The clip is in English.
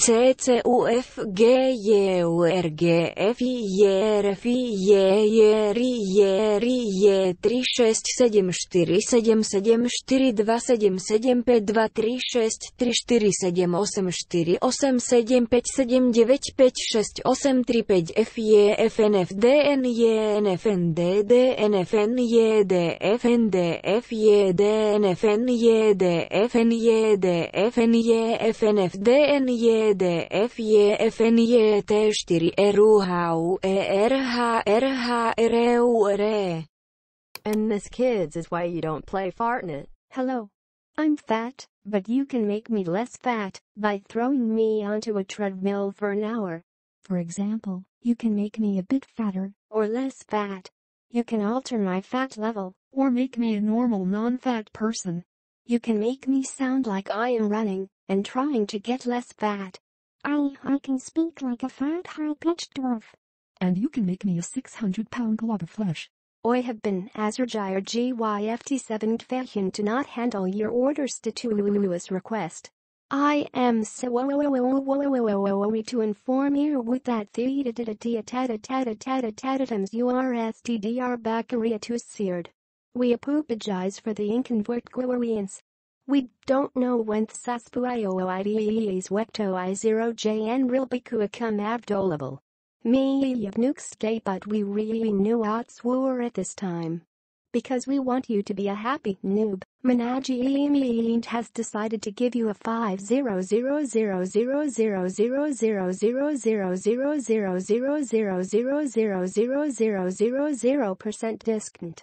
C C U F G J U R G F I J R F I J J R I J R I J 3 6 7 4 7 7 4 2 7 7 5 2 3 6 3 4 7 8 4 8 7 5 7 9 5 6 8 3 5 F J F N F D N J N F N D D N F N J D F N D F J D N F N J D F N J D F N J F N F D N J D F J F N J T 4 R U H U E R H R H R U R E. And this, kids, is why you don't play Fartnite. Hello. I'm fat, but you can make me less fat by throwing me onto a treadmill for an hour. For example, you can make me a bit fatter or less fat. You can alter my fat level or make me a normal non-fat person. You can make me sound like I am running and trying to get less fat. I can speak like a fat high-pitched dwarf. And you can make me a 600-pound glob of flesh. I have been Azerjire GYFT7 Tfehun to not handle your orders to request. I am so to inform you with that tatatims urstdr bacteria to seared. We apologize for the inconvenience. We don't know when saspuioides wecto I0jn rilbikuakum abdolable. Me of nukes but we really knew outswore at this time. Because we want you to be a happy noob, Manaji has decided to give you a 500000000000000000000% discount.